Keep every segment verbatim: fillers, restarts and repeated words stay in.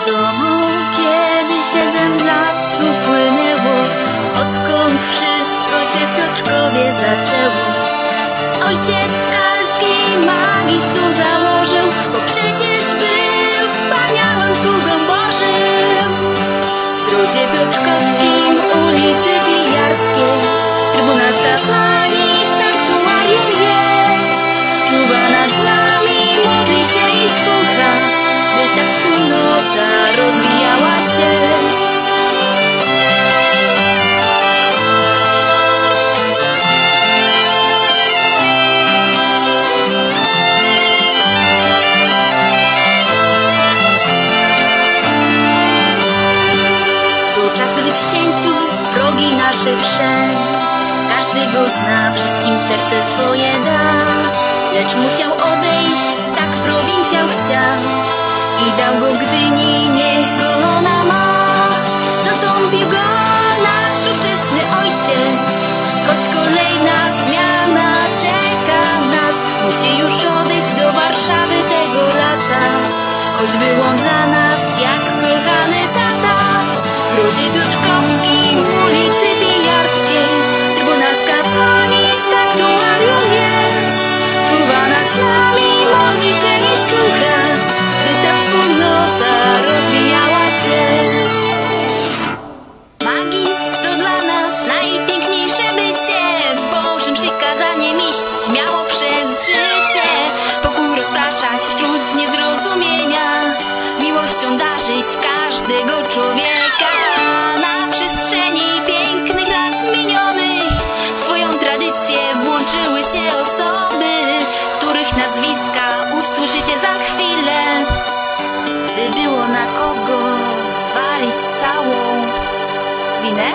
W domu, kiedy siedem lat upłynęło, odkąd wszystko się w Piotrkowie zaczęło. Ojciec Skalski magistru założył, bo przecież był wspaniałym sługą Bożym. W grodzie piotrkowskim, ulicy Wijarskiej, trybunalska pani w sanktuarium jest. Czuwa nad nami, modli się i słucha, by ta wspólnota rozwijała się. To czas, gdy księciu progi nasze wszedł. Każdy go zna, wszystkim serce swoje da. Lecz musiał odejść, tak prowincjał chciał. I dał go Gdyni, niech go ona ma. Zastąpił go nasz ówczesny ojciec. Choć kolejna zmiana czeka nas, musi już odejść do Warszawy tego lata. Choć był on dla nas jak kochany tata. W grodzie piotrkowskim, ulicy Pijarskiej, trybunalska pani w sanktuarium jest. Czuwa nad nami, modli się i słucha, by ta wspólnota rozwijała się. Magis to dla nas najpiękniejsze bycie, Bożym przykazaniem iść śmiało przez życie. Pokój rozpraszać wśród niezrozumienia, miłością darzyć każdego człowieka. Na przestrzeni pięknych lat minionych w swoją tradycję włączyły się osoby, których nazwiska usłyszycie za chwilę. By było na kogo zwalić całą winę?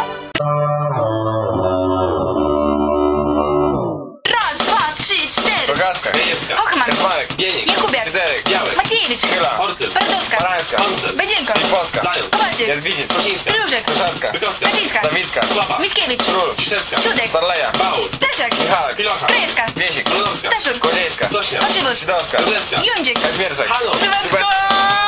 Raz, dwa, trzy, cztery. Rogaska, Wiejewska, Ochman, Kaczmarek, Bienik, Jakubiak, Fryderyk, Białek, Maciejewicz, Chyla, Hortyl, Bardowska, Barańska, Bedzienko, Polska, Zając, Kowalczyk, Jadwidzic, Kosińska, Różek, Koszarska, Bykowska, Kaczyńska, Zawicka, Słaba, Mickiewicz, Król, Ciszewska, Siódek, Starleja, Bałut, Staszek, Michalek, Pilocha, Krajewska, Wiesik, Brodowska, Staszuk, Koziejska, Sośnia, Orzywód, Sidowska, Królewska, Jądzik, Kaźmierczak, Halo, Przywadzko!